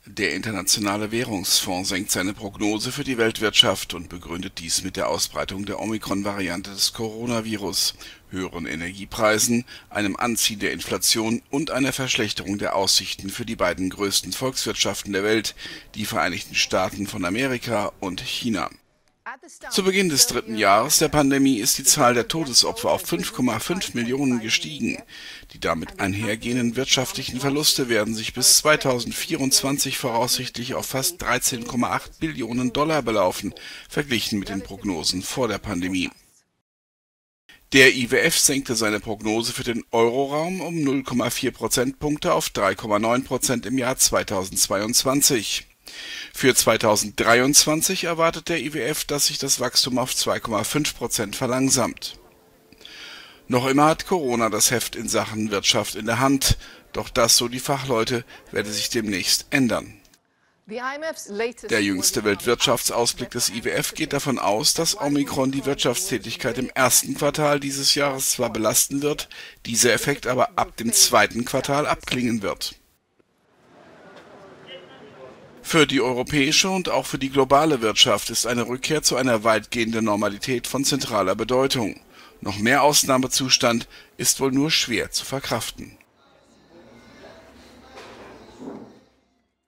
Der Internationale Währungsfonds senkt seine Prognose für die Weltwirtschaft und begründet dies mit der Ausbreitung der Omikron-Variante des Coronavirus, höheren Energiepreisen, einem Anziehen der Inflation und einer Verschlechterung der Aussichten für die beiden größten Volkswirtschaften der Welt, die Vereinigten Staaten von Amerika und China. Zu Beginn des dritten Jahres der Pandemie ist die Zahl der Todesopfer auf 5,5 Millionen gestiegen. Die damit einhergehenden wirtschaftlichen Verluste werden sich bis 2024 voraussichtlich auf fast 13,8 Billionen Dollar belaufen, verglichen mit den Prognosen vor der Pandemie. Der IWF senkte seine Prognose für den Euroraum um 0,4 Prozentpunkte auf 3,9% im Jahr 2022. Für 2023 erwartet der IWF, dass sich das Wachstum auf 2,5% verlangsamt. Noch immer hat Corona das Heft in Sachen Wirtschaft in der Hand, doch das, so die Fachleute, werde sich demnächst ändern. Der jüngste Weltwirtschaftsausblick des IWF geht davon aus, dass Omikron die Wirtschaftstätigkeit im ersten Quartal dieses Jahres zwar belasten wird, dieser Effekt aber ab dem zweiten Quartal abklingen wird. Für die europäische und auch für die globale Wirtschaft ist eine Rückkehr zu einer weitgehenden Normalität von zentraler Bedeutung. Noch mehr Ausnahmezustand ist wohl nur schwer zu verkraften.